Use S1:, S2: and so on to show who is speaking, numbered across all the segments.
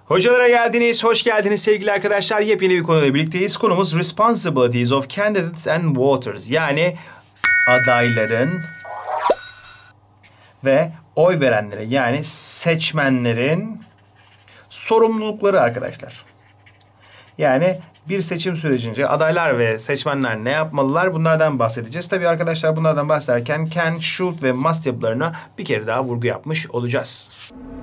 S1: Hocalara geldiniz, hoş geldiniz sevgili arkadaşlar. Yepyeni bir konuyla birlikteyiz. Konumuz Responsibilities of Candidates and Voters. Yani adayların ve oy verenlere yani seçmenlerin sorumlulukları arkadaşlar. Yani bir seçim sürecince adaylar ve seçmenler ne yapmalılar? Bunlardan bahsedeceğiz. Tabii arkadaşlar bunlardan bahsederken can, should ve must yapılarına bir kere daha vurgu yapmış olacağız.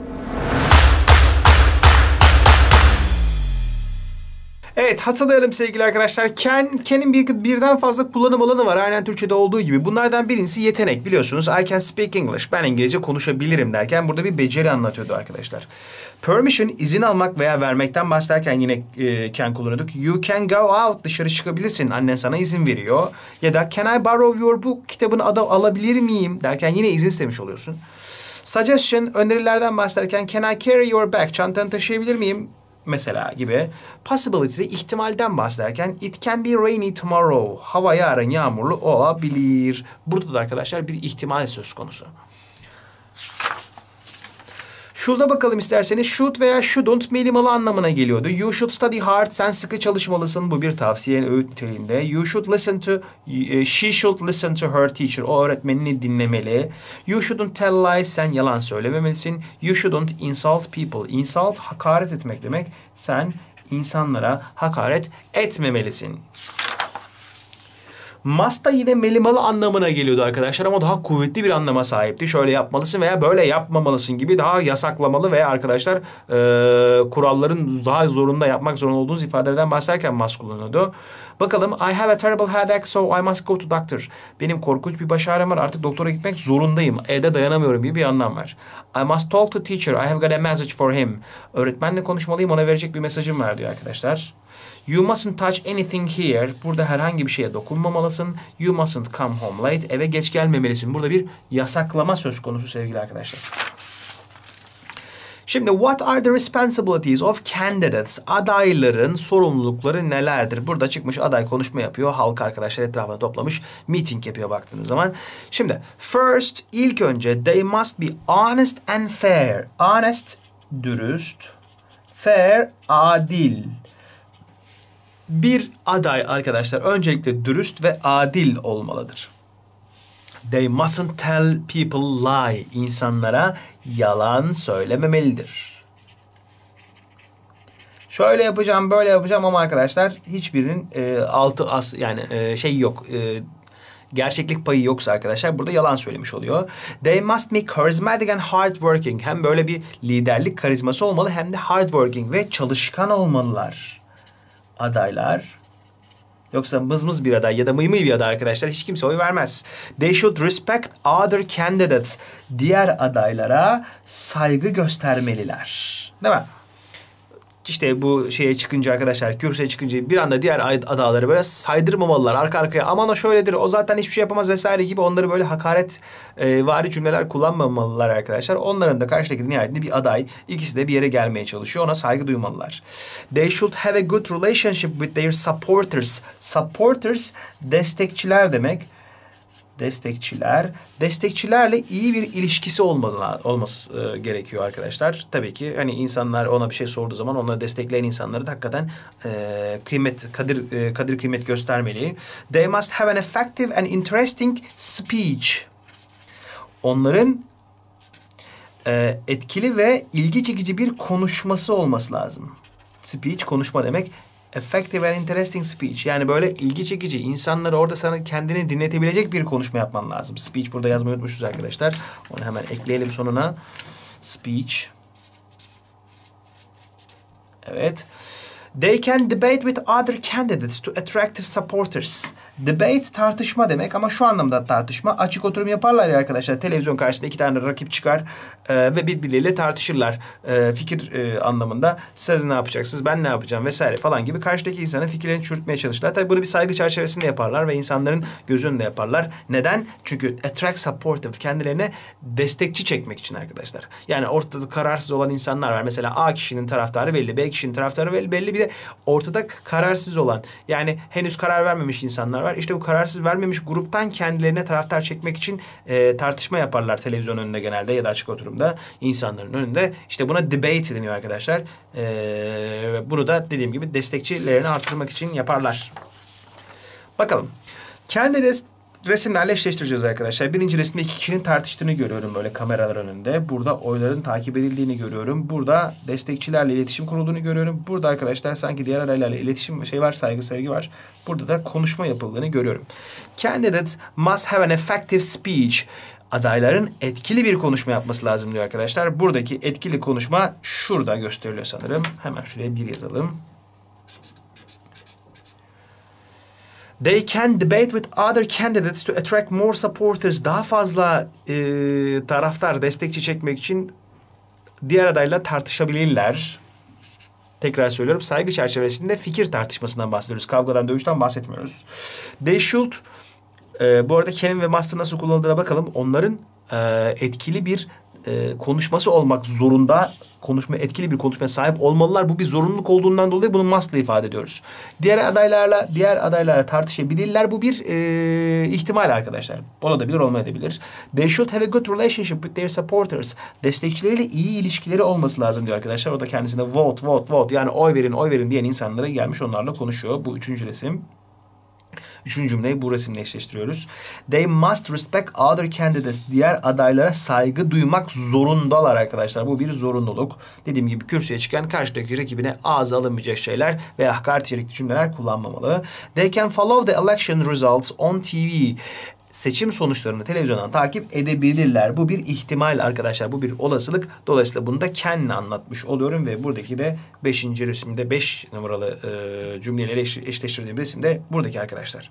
S1: Evet, hatırlayalım sevgili arkadaşlar. Can'in birden fazla kullanım alanı var. Aynen Türkçe'de olduğu gibi. Bunlardan birincisi yetenek biliyorsunuz. I can speak English. Ben İngilizce konuşabilirim derken burada bir beceri anlatıyordu arkadaşlar. Permission, izin almak veya vermekten bahsederken yine can kullanıyorduk. You can go out, dışarı çıkabilirsin. Annen sana izin veriyor. Ya da can I borrow your book, kitabını alabilir miyim derken yine izin istemiş oluyorsun. Suggestion, önerilerden bahsederken can I carry your bag, çantanı taşıyabilir miyim? Mesela gibi. Possibility'de ihtimalden bahsederken it can be rainy tomorrow. Hava yarın yağmurlu olabilir. Burada da arkadaşlar bir ihtimal söz konusu. Şurada bakalım isterseniz should veya shouldn't melimalı anlamına geliyordu. You should study hard. Sen sıkı çalışmalısın. Bu bir tavsiye öğüt niteliğinde. You should listen to, she should listen to her teacher. O öğretmenini dinlemeli. You shouldn't tell lies. Sen yalan söylememelisin. You shouldn't insult people. Insult hakaret etmek demek. Sen insanlara hakaret etmemelisin. Must da yine melimalı anlamına geliyordu arkadaşlar ama daha kuvvetli bir anlama sahipti. Şöyle yapmalısın veya böyle yapmamalısın gibi daha yasaklamalı veya arkadaşlar kuralların daha zorunda yapmak zorunda olduğunuz ifadelerden bahsederken must kullanıyordu. Bakalım I have a terrible headache so I must go to doctor. Benim korkunç bir baş ağrım var artık doktora gitmek zorundayım. Evde dayanamıyorum gibi bir anlam var. I must talk to teacher. I have got a message for him. Öğretmenle konuşmalıyım ona verecek bir mesajım var diyor arkadaşlar. You mustn't touch anything here. Burada herhangi bir şeye dokunmamalısın. You mustn't come home late. Eve geç gelmemelisin. Burada bir yasaklama söz konusu sevgili arkadaşlar. Şimdi what are the responsibilities of candidates? Adayların sorumlulukları nelerdir? Burada çıkmış aday konuşma yapıyor. Halk arkadaşlar etrafına toplamış. Meeting yapıyor baktığınız zaman. Şimdi first ilk önce they must be honest and fair. Honest, dürüst. Fair, adil. Bir aday arkadaşlar öncelikle dürüst ve adil olmalıdır. They mustn't tell people lie. İnsanlara yalan söylememelidir. Şöyle yapacağım, böyle yapacağım ama arkadaşlar hiçbirinin şey yok. Gerçeklik payı yoksa arkadaşlar burada yalan söylemiş oluyor. They must be charismatic and hardworking. Hem böyle bir liderlik karizması olmalı hem de hardworking ve çalışkan olmalılar. Adaylar. Yoksa mızmız bir aday ya da mıymıy bir aday arkadaşlar hiç kimse oy vermez. They should respect other candidates. Diğer adaylara saygı göstermeliler. Değil mi? İşte bu şeye çıkınca arkadaşlar kürsüye çıkınca bir anda diğer adayları böyle saydırmamalılar arka arkaya. Aman o şöyledir o zaten hiçbir şey yapamaz vesaire gibi onları böyle hakaret vari cümleler kullanmamalılar arkadaşlar. Onların da karşıdaki nihayetinde bir aday. İkisi de bir yere gelmeye çalışıyor. Ona saygı duymalılar. They should have a good relationship with their supporters. Supporters destekçiler demek. Destekçilerle iyi bir ilişkisi olması gerekiyor arkadaşlar. Tabii ki hani insanlar ona bir şey sorduğu zaman onları destekleyen insanları da hakikaten kadir kıymet göstermeli. They must have an effective and interesting speech. Onların etkili ve ilgi çekici bir konuşması olması lazım. Speech konuşma demek. Effective and interesting speech. Yani böyle ilgi çekici, insanları orada sana kendini dinletebilecek bir konuşma yapman lazım. Speech burada yazmayı unutmuşuz arkadaşlar. Onu hemen ekleyelim sonuna. Speech. Evet. They can debate with other candidates to attract supporters. Debate tartışma demek ama şu anlamda tartışma. Açık oturum yaparlar ya arkadaşlar. Televizyon karşısında iki tane rakip çıkar ve birbirleriyle tartışırlar. Fikir anlamında. Siz ne yapacaksınız, ben ne yapacağım vesaire falan gibi karşıdaki insanın fikirlerini çürütmeye çalışırlar. Tabii bunu bir saygı çerçevesinde yaparlar ve insanların göz önünde yaparlar. Neden? Çünkü attract supportive kendilerine destekçi çekmek için arkadaşlar. Yani ortada kararsız olan insanlar var. Mesela A kişinin taraftarı belli, B kişinin taraftarı belli. Bir de de ortada kararsız olan, yani henüz karar vermemiş insanlar var. İşte bu kararsız vermemiş gruptan kendilerine taraftar çekmek için tartışma yaparlar televizyon önünde genelde ya da açık oturumda insanların önünde. İşte buna debate deniyor arkadaşlar. Bunu da dediğim gibi destekçilerini arttırmak için yaparlar. Bakalım. Kendi resimlerle eşleştireceğiz arkadaşlar. Birinci resimde iki kişinin tartıştığını görüyorum böyle kameralar önünde. Burada oyların takip edildiğini görüyorum. Burada destekçilerle iletişim kurulduğunu görüyorum. Burada arkadaşlar sanki diğer adaylarla iletişim var, saygı, sevgi var. Burada da konuşma yapıldığını görüyorum. Candidates must have an effective speech. Adayların etkili bir konuşma yapması lazım diyor arkadaşlar. Buradaki etkili konuşma şurada gösteriliyor sanırım. Hemen şuraya bir yazalım. They can debate with other candidates to attract more supporters. Daha fazla taraftar, destekçi çekmek için diğer adayla tartışabilirler. Tekrar söylüyorum, saygı çerçevesinde fikir tartışmasından bahsediyoruz. Kavgadan, dövüşten bahsetmiyoruz. They should, bu arada can ve must'ın nasıl kullanıldığına bakalım. Onların etkili bir konuşması olmak zorunda, etkili bir konuşmaya sahip olmalılar. Bu bir zorunluluk olduğundan dolayı bunu must'la ifade ediyoruz. Diğer adaylarla tartışabilirler. Bu bir ihtimal arkadaşlar. Olabilir, olmayabilir. They should have a good relationship with their supporters. Destekçileriyle iyi ilişkileri olması lazım diyor arkadaşlar. O da kendisine vote yani oy verin diyen insanlara gelmiş onlarla konuşuyor. Bu üçüncü resim. Üçüncü cümleyi bu resimle eşleştiriyoruz. They must respect other candidates. Diğer adaylara saygı duymak zorundalar arkadaşlar. Bu bir zorunluluk. Dediğim gibi kürsüye çıkan karşıdaki rakibine ağza alınmayacak şeyler veya hakaret içerikli cümleler kullanmamalı. They can follow the election results on TV. Seçim sonuçlarını televizyondan takip edebilirler. Bu bir ihtimal arkadaşlar. Bu bir olasılık. Dolayısıyla bunu da kendine anlatmış oluyorum ve buradaki de 5. resimde 5 numaralı cümleyle eşleştirdiğim resimde buradaki arkadaşlar.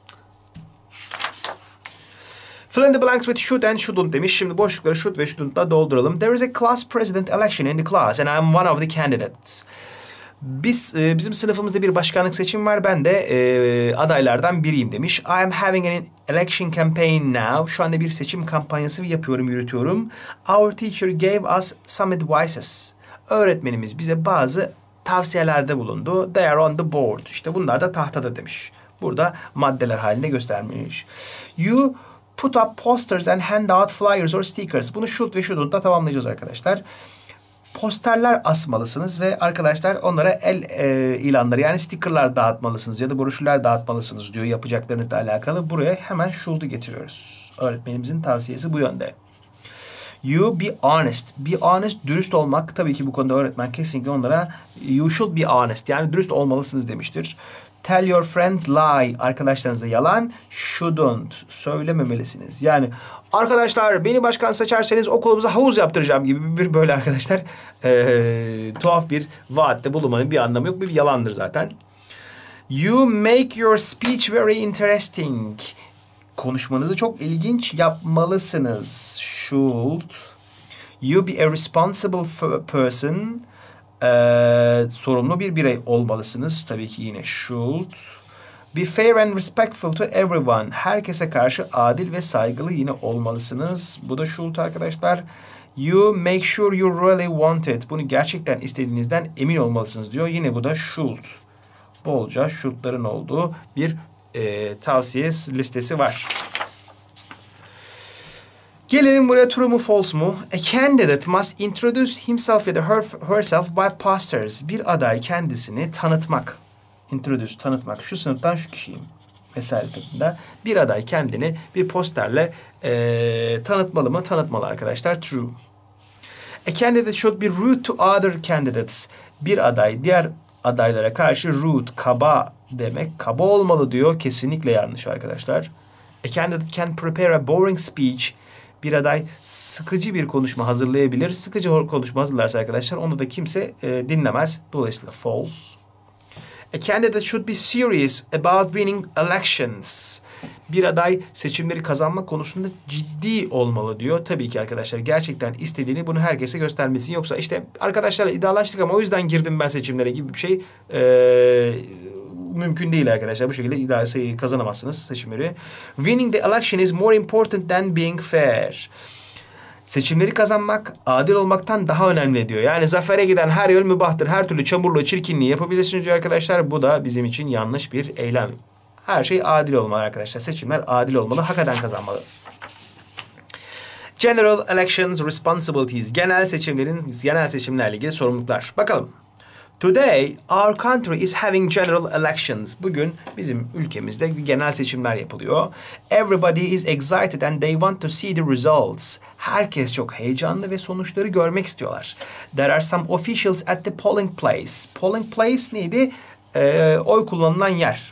S1: Fill in the blanks with should and shouldn't demiş. Şimdi boşlukları should ve shouldn't'la dolduralım. There is a class president election in the class and I'm one of the candidates. Bizim sınıfımızda bir başkanlık seçimi var. Ben de adaylardan biriyim demiş. I am having an election campaign now. Şu anda bir seçim kampanyası yürütüyorum. Our teacher gave us some advices. Öğretmenimiz bize bazı tavsiyelerde bulundu. They are on the board. İşte bunlar da tahtada demiş. Burada maddeler halinde göstermiş. You put up posters and hand out flyers or stickers. Bunu should ve shouldn't'la tamamlayacağız arkadaşlar. Posterler asmalısınız ve arkadaşlar onlara el ilanları yani stickerlar dağıtmalısınız ya da broşürler dağıtmalısınız diyor yapacaklarınızla alakalı. Buraya hemen should'u getiriyoruz. Öğretmenimizin tavsiyesi bu yönde. You be honest. Be honest, dürüst olmak. Tabii ki bu konuda öğretmen kesinlikle onlara you should be honest yani dürüst olmalısınız demiştir. Tell your friends lie. Arkadaşlarınıza yalan. Shouldn't. Söylememelisiniz. Yani arkadaşlar beni başkan seçerseniz okulumuza havuz yaptıracağım gibi bir böyle arkadaşlar tuhaf bir vaatte bulunmanın bir anlamı yok. Bir yalandır zaten. You make your speech very interesting. Konuşmanızı çok ilginç yapmalısınız. Should. You be a responsible person. Sorumlu bir birey olmalısınız. Tabii ki yine should. Be fair and respectful to everyone. Herkese karşı adil ve saygılı yine olmalısınız. Bu da should arkadaşlar. You make sure you really want it. Bunu gerçekten istediğinizden emin olmalısınız diyor. Yine bu da should. Bolca should'ların olduğu bir tavsiye listesi var. Gelelim buraya true mu false mu? A candidate must introduce himself ya da herself by posters. Bir aday kendisini tanıtmak. Introduce, tanıtmak. Şu sınıftan şu kişiyim. Vesaire tadında. Bir aday kendini bir posterle tanıtmalı mı? Tanıtmalı arkadaşlar. True. A candidate should be rude to other candidates. Bir aday diğer adaylara karşı rude, kaba demek. Kaba olmalı diyor. Kesinlikle yanlış arkadaşlar. A candidate can prepare a boring speech. Bir aday sıkıcı bir konuşma hazırlayabilir. Sıkıcı konuşma hazırlarsa arkadaşlar onu da kimse dinlemez. Dolayısıyla false. A candidate should be serious about winning elections. Bir aday seçimleri kazanma konusunda ciddi olmalı diyor. Tabii ki arkadaşlar gerçekten istediğini bunu herkese göstermesin. Yoksa işte arkadaşlarla iddialaştık ama o yüzden girdim ben seçimlere gibi bir şey mümkün değil arkadaşlar. Bu şekilde iddiayı kazanamazsınız seçimleri. Winning the election is more important than being fair. Seçimleri kazanmak adil olmaktan daha önemli diyor. Yani zafere giden her yol mübahtır. Her türlü çamurluğu, çirkinliği yapabilirsiniz diyor arkadaşlar. Bu da bizim için yanlış bir eylem. Her şey adil olmalı arkadaşlar. Seçimler adil olmalı. Hak eden kazanmalı. General elections responsibilities. Genel seçimlerle ilgili sorumluluklar. Bakalım. Today, our country is having general elections. Bugün bizim ülkemizde genel seçimler yapılıyor. Everybody is excited and they want to see the results. Herkes çok heyecanlı ve sonuçları görmek istiyorlar. There are some officials at the polling place. Polling place neydi? Oy kullanılan yer.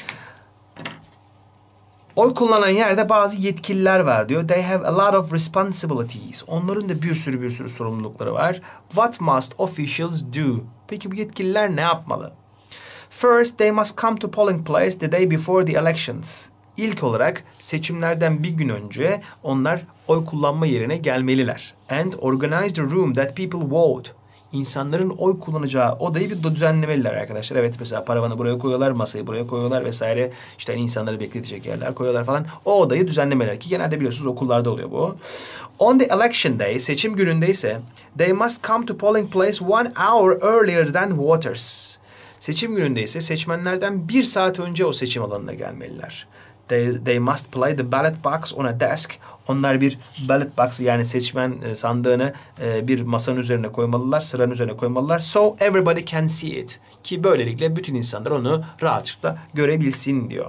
S1: Oy kullanılan yerde bazı yetkililer var diyor. They have a lot of responsibilities. Onların da bir sürü sorumlulukları var. What must officials do? Peki bu yetkililer ne yapmalı? First, they must come to polling place the day before the elections. İlk olarak seçimlerden bir gün önce onlar oy kullanma yerine gelmeliler. And organize the room that people vote. İnsanların oy kullanacağı odayı bir düzenlemeliler arkadaşlar. Evet, mesela paravanı buraya koyuyorlar, masayı buraya koyuyorlar vesaire. İşte insanları bekletecek yerler koyuyorlar falan. O odayı düzenlemeliler ki genelde biliyorsunuz okullarda oluyor bu. On the election day, seçim gününde ise they must come to polling place 1 hour earlier than voters. Seçim gününde ise seçmenlerden 1 saat önce o seçim alanına gelmeliler. They must play the ballot box on a desk. Onlar bir ballot box yani seçmen sandığını bir masanın üzerine koymalılar, sıranın üzerine koymalılar. So everybody can see it. Ki böylelikle bütün insanlar onu rahatlıkla görebilsin diyor.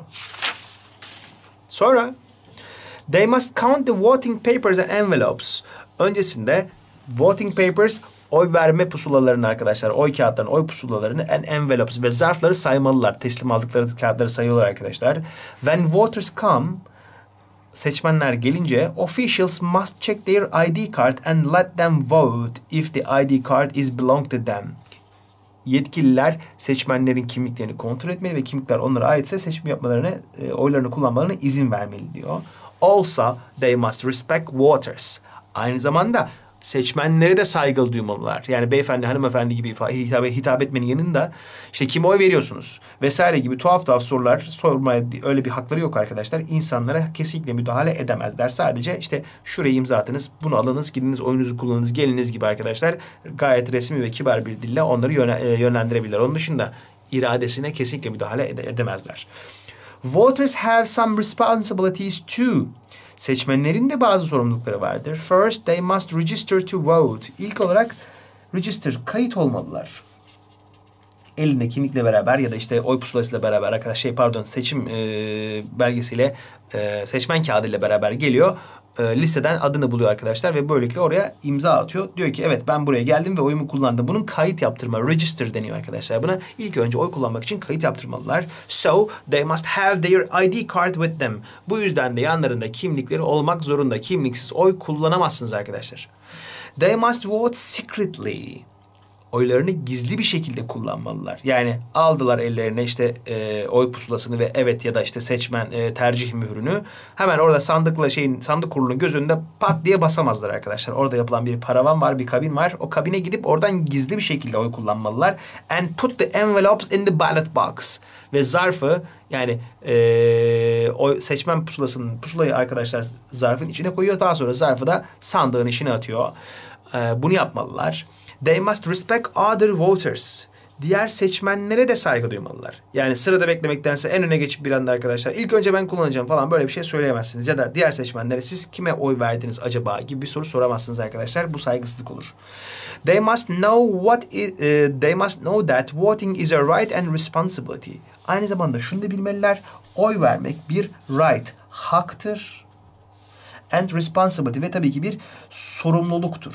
S1: Sonra they must count the voting papers and envelopes. Öncesinde voting papers oy verme pusulalarını arkadaşlar, oy kağıtlarını, oy pusulalarını and envelopes ve zarfları saymalılar. Teslim aldıkları kağıtları sayıyorlar arkadaşlar. When voters come, seçmenler gelince officials must check their ID card and let them vote if the ID card is belong to them. Yetkililer seçmenlerin kimliklerini kontrol etmeli ve kimlikler onlara aitse seçim yapmalarını, oylarını kullanmalarına izin vermeli diyor. Also, they must respect voters. Aynı zamanda seçmenlere de saygı duymalılar. Yani beyefendi, hanımefendi gibi hitap etmenin yanında işte kime oy veriyorsunuz vesaire gibi tuhaf sorular sormaya öyle bir hakları yok arkadaşlar. İnsanlara kesinlikle müdahale edemezler. Sadece işte şurayı imza atınız, bunu alınız, gidiniz, oyunuzu kullanınız, geliniz gibi arkadaşlar gayet resmi ve kibar bir dille onları yönlendirebilirler. Onun dışında iradesine kesinlikle müdahale edemezler. Voters have some responsibilities too. Seçmenlerin de bazı sorumlulukları vardır. First, they must register to vote. İlk olarak register, kayıt olmalılar. Elinde kimlikle beraber ya da işte oy pusulasıyla beraber arkadaşlar seçim belgesiyle seçmen kağıdıyla beraber geliyor. Listeden adını buluyor arkadaşlar ve böylelikle oraya imza atıyor. Diyor ki evet ben buraya geldim ve oyumu kullandım. Bunun kayıt yaptırma, register deniyor arkadaşlar. Buna ilk önce oy kullanmak için kayıt yaptırmalılar. So they must have their ID card with them. Bu yüzden de yanlarında kimlikleri olmak zorunda. Kimliksiz oy kullanamazsınız arkadaşlar. They must vote secretly. Oylarını gizli bir şekilde kullanmalılar. Yani aldılar ellerine işte oy pusulasını ve evet ya da işte seçmen tercih mührünü. Hemen orada sandık kurulunun göz önünde pat diye basamazlar arkadaşlar. Orada yapılan bir paravan var, bir kabin var. O kabine gidip oradan gizli bir şekilde oy kullanmalılar. And put the envelopes in the ballot box. Ve zarfı yani o seçmen pusulayı arkadaşlar zarfın içine koyuyor. Daha sonra zarfı da sandığın içine atıyor. Bunu yapmalılar. They must respect other voters. Diğer seçmenlere de saygı duymalılar. Yani sırada beklemektense en öne geçip bir anda arkadaşlar ilk önce ben kullanacağım falan böyle bir şey söyleyemezsiniz. Ya da diğer seçmenlere siz kime oy verdiniz acaba gibi bir soru soramazsınız arkadaşlar. Bu saygısızlık olur. They must know that voting is a right and responsibility. Aynı zamanda şunu da bilmeliler. Oy vermek bir right, haktır. And responsibility ve tabii ki bir sorumluluktur.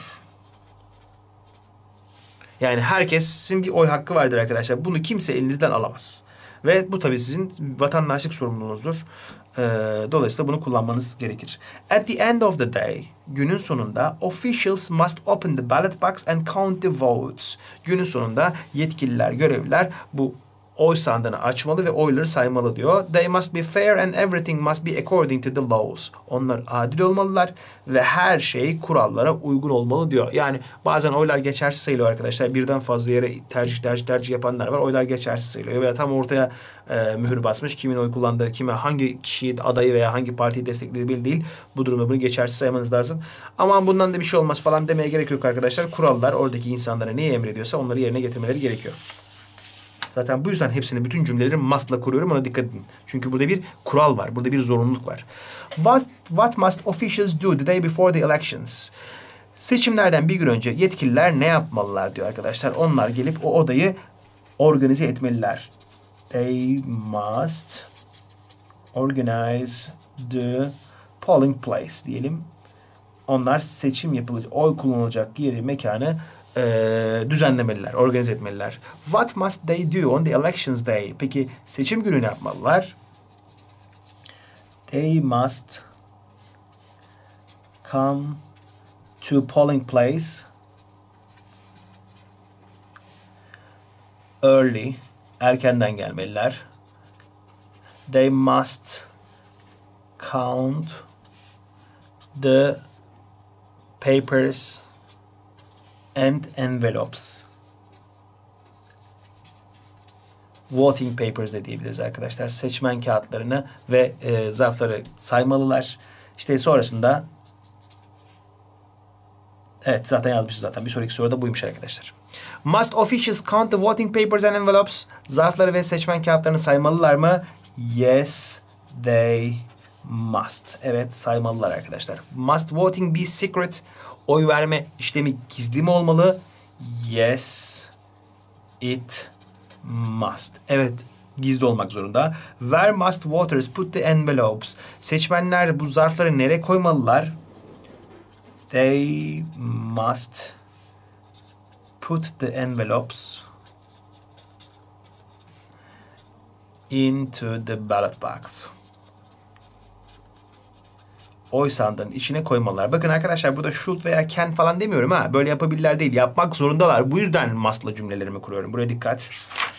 S1: Yani herkesin bir oy hakkı vardır arkadaşlar. Bunu kimse elinizden alamaz. Ve bu tabii sizin vatandaşlık sorumluluğunuzdur. Dolayısıyla bunu kullanmanız gerekir. At the end of the day, günün sonunda officials must open the ballot box and count the votes. Günün sonunda yetkililer, görevliler bu oy sandığını açmalı ve oyları saymalı diyor. They must be fair and everything must be according to the laws. Onlar adil olmalılar ve her şey kurallara uygun olmalı diyor. Yani bazen oylar geçersiz sayılıyor arkadaşlar. Birden fazla yere tercih yapanlar var. Oylar geçersiz sayılıyor. Veya tam ortaya mühür basmış. Kimin oy kullandığı, kime hangi kişiyi adayı veya hangi partiyi desteklediği belli değil. Bu durumda bunu geçersiz saymanız lazım. Aman bundan da bir şey olmaz falan demeye gerek yok arkadaşlar. Kurallar oradaki insanlara neyi emrediyorsa onları yerine getirmeleri gerekiyor. Zaten bu yüzden hepsini, bütün cümleleri must'la kuruyorum. Ona dikkat edin. Çünkü burada bir kural var. Burada bir zorunluluk var. What must officials do the day before the elections? Seçimlerden bir gün önce yetkililer ne yapmalılar diyor arkadaşlar. Onlar gelip o odayı organize etmeliler. They must organize the polling place diyelim. Onlar seçim yapılacak, oy kullanılacak yeri, mekanı düzenlemeliler, organize etmeliler. What must they do on the elections day? Peki seçim günü ne yapmalılar? They must come to polling place early, erkenden gelmeliler. They must count the papers and envelopes. Voting papers de diyebiliriz arkadaşlar. Seçmen kağıtlarını ve zarfları saymalılar. İşte sonrasında evet, zaten yazmışız zaten. Bir sonraki soruda buymuş arkadaşlar. Must officials count the voting papers and envelopes? Zarfları ve seçmen kağıtlarını saymalılar mı? Yes, they must. Evet, saymalılar arkadaşlar. Must voting be secret? Oy verme işlemi gizli mi olmalı? Yes, it must. Evet, gizli olmak zorunda. Where must voters put the envelopes? Seçmenler bu zarfları nereye koymalılar? They must put the envelopes into the ballot box. Oy sandığının içine koymalılar. Bakın arkadaşlar, burada should veya can falan demiyorum ha. Böyle yapabilirler değil. Yapmak zorundalar. Bu yüzden must'la cümlelerimi kuruyorum. Buraya dikkat.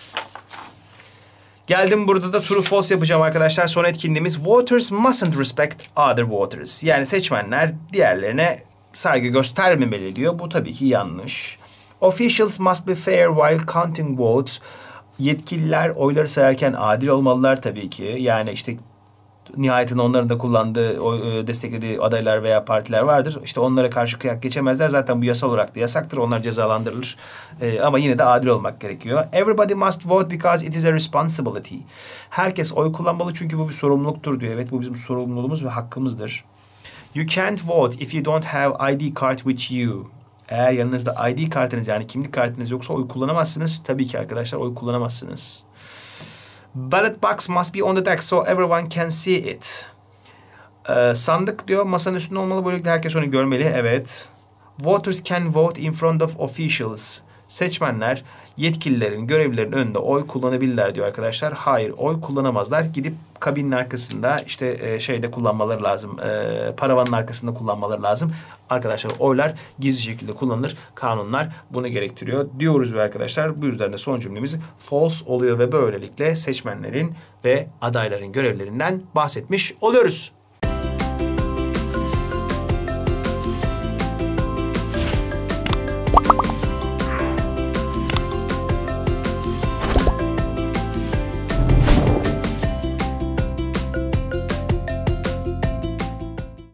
S1: Geldim, burada da true false yapacağım arkadaşlar. Son etkinliğimiz voters mustn't respect other voters. Yani seçmenler diğerlerine saygı göstermemeli diyor. Bu tabii ki yanlış. Officials must be fair while counting votes. Yetkililer oyları sayarken adil olmalılar tabii ki. Yani işte nihayetinde onların da kullandığı, desteklediği adaylar veya partiler vardır. İşte onlara karşı kıyak geçemezler. Zaten bu yasal olarak da yasaktır. Onlar cezalandırılır. Ama yine de adil olmak gerekiyor. Everybody must vote because it is a responsibility. Herkes oy kullanmalı çünkü bu bir sorumluluktur diyor. Evet, bu bizim sorumluluğumuz ve hakkımızdır. You can't vote if you don't have ID card with you. Eğer yanınızda ID kartınız, yani kimlik kartınız yoksa oy kullanamazsınız. Tabii ki arkadaşlar, oy kullanamazsınız. Ballot box must be on the deck so everyone can see it. Sandık diyor masanın üstünde olmalı. Böylelikle herkes onu görmeli. Evet. Voters can vote in front of officials. Seçmenler yetkililerin, görevlilerin önünde oy kullanabilirler diyor arkadaşlar. Hayır, oy kullanamazlar. Gidip kabinin arkasında işte şeyde kullanmaları lazım. Paravanın arkasında kullanmaları lazım. Arkadaşlar oylar gizli şekilde kullanılır. Kanunlar bunu gerektiriyor diyoruz ve arkadaşlar bu yüzden de son cümlemiz false oluyor ve böylelikle seçmenlerin ve adayların görevlerinden bahsetmiş oluyoruz.